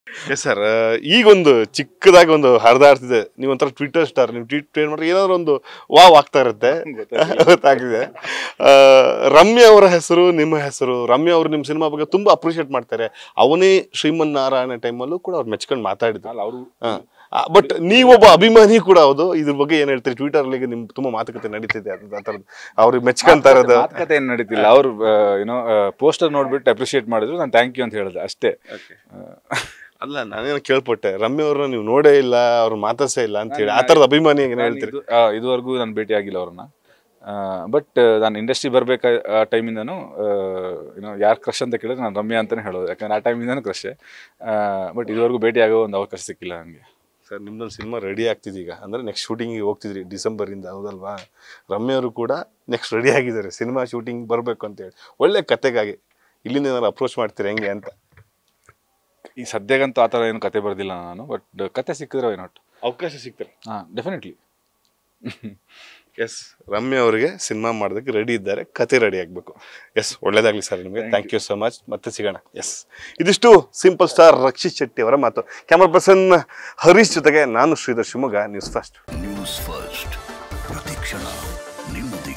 Yes sir. ಈಗೊಂದು ಚಿಕ್ಕದಾಗಿ ಒಂದು ಹರಿದಾಡ್ತಿದೆ, ನೀವು ಒಂಥರ ಟ್ವಿಟರ್ ಸ್ಟಾರ್, ನೀವು ಟ್ವೀಟ್ ಮಾಡ್ರೆ ಏನಾದ್ರು ಒಂದು ವಾವ್ ಆಗ್ತಾ ಇರುತ್ತೆ, ಗೊತ್ತಾಗಿದೆ. ರಮ್ಯಾ ಅವರ ಹೆಸರು, ನಿಮ್ಮ ಹೆಸರು, ರಮ್ಯಾ ಅವರು ನಿಮ್ಮ ಸಿನಿಮಾ ಬಗ್ಗೆ ತುಂಬಾ ಅಪ್ರಿಷಿಯೇಟ್ ಮಾಡ್ತಾರೆ. ಅವನೇ ಶ್ರೀಮನ್ ನಾರಾಯಣ ಟೈಮಲ್ಲೂ ಕೂಡ ಅವ್ರು ಮೆಚ್ಕೊಂಡು ಮಾತಾಡಿದ್ರು. ಅವರು ಬಟ್ ನೀವೊಬ್ಬ ಅಭಿಮಾನಿ ಕೂಡ ಹೌದು. ಇದ್ರ ಬಗ್ಗೆ ಏನ್ ಹೇಳ್ತೀರಿ? ಟ್ವಿಟರ್ ಅಲ್ಲಿ ನಿಮ್ ತುಂಬಾ ಮಾತುಕತೆ ನಡೀತಿದೆ ಆ ಥರದ್ದು, ಅವ್ರಿಗೆ ಮೆಚ್ಕೊಂತ ಇರೋದು. ಮಾತುಕತೆ ಏನು ನಡೀತಿಲ್ಲ, ಅವ್ರು ಏನೋ ಪೋಸ್ಟರ್ ನೋಡ್ಬಿಟ್ಟು ಅಪ್ರಿಷಿಯೇಟ್ ಮಾಡಿದ್ರು, ನಾನು ಥ್ಯಾಂಕ್ ಯು ಅಂತ ಹೇಳಿದೆ ಅಷ್ಟೇ. ಅಲ್ಲ, ನಾನೇನು ಕೇಳ್ಪಟ್ಟೆ ರಮ್ಯಾ ಅವ್ರನ್ನ ನೀವು ನೋಡೇ ಇಲ್ಲ, ಅವ್ರು ಮಾತಾಡ್ಸೇ ಇಲ್ಲ ಅಂತ ಹೇಳಿ, ಆ ಥರದ ಅಭಿಮಾನಿ ಏನ್ ಹೇಳ್ತೀರಿ? ಇದುವರೆಗೂ ನಾನು ಭೇಟಿ ಆಗಿಲ್ಲ ಅವ್ರನ್ನ. ಬಟ್ ನಾನು ಇಂಡಸ್ಟ್ರಿ ಬರ್ಬೇಕಾ ಆ ಟೈಮಿಂದನೂ ಏನೋ ಯಾರು ಕ್ರಶ್ ಅಂತ ಕೇಳಿದ್ರೆ ನಾನು ರಮ್ಯಾ ಅಂತಲೇ ಹೇಳೋದು, ಯಾಕಂದ್ರೆ ಆ ಟೈಮಿಂದನೂ ಕ್ರಶೆ. ಬಟ್ ಇದುವರೆಗೂ ಭೇಟಿ ಆಗೋ ಒಂದು ಅವಕಾಶ ಸಿಕ್ಕಿಲ್ಲ ನನಗೆ. ಸರ್, ನಿಮ್ದೊಂದು ಸಿನಿಮಾ ರೆಡಿ ಆಗ್ತಿದೆ ಈಗ, ಅಂದರೆ ನೆಕ್ಸ್ಟ್ ಶೂಟಿಂಗಿಗೆ ಹೋಗ್ತಿದ್ರಿ ಡಿಸೆಂಬರಿಂದ, ಹೌದಲ್ವಾ? ರಮ್ಯಾ ಅವರು ಕೂಡ ನೆಕ್ಸ್ಟ್ ರೆಡಿ ಆಗಿದ್ದಾರೆ, ಸಿನಿಮಾ ಶೂಟಿಂಗ್ ಬರಬೇಕು ಅಂತೇಳಿ. ಒಳ್ಳೆ ಕತೆಗಾಗಿ ಇಲ್ಲಿಂದ ಏನಾದ್ರು ಅಪ್ರೋಚ್ ಮಾಡ್ತೀರಿ ಹೆಂಗೆ ಅಂತ? ಈ ಸದ್ಯಗಂತೂ ಆ ಥರ ಏನು ಕತೆ ಬರ್ದಿಲ್ಲ ನಾನು, ಬಟ್ ಕತೆ ಸಿಕ್ಕಿದ್ರೆ ವೈ ನಾಟ್, ಅವಕಾಶ ಸಿಗ್ತಾರೆ. ಡೆಫಿನೆಟ್ಲಿ. ಎಸ್, ರಮ್ಯಾ ಅವರಿಗೆ ಸಿನಿಮಾ ಮಾಡೋದಕ್ಕೆ ರೆಡಿ ಇದ್ದಾರೆ, ಕತೆ ರೆಡಿ ಆಗಬೇಕು. ಎಸ್, ಒಳ್ಳೇದಾಗಲಿ ಸರ್ ನಿಮಗೆ. Thank you so much. ಮತ್ತೆ ಸಿಗೋಣ. ಎಸ್, ಇದಿಷ್ಟು ಸಿಂಪಲ್ ಸ್ಟಾರ್ ರಕ್ಷಿತ್ ಶೆಟ್ಟಿ ಅವರ ಮಾತು. ಕ್ಯಾಮರಾ ಪರ್ಸನ್ ಹರೀಶ್ ಜೊತೆಗೆ ನಾನು Sridhar, Shivamogga news first. News first ಪ್ರತಿಕ್ಷಣ ನಿಮ್ಮದೇ.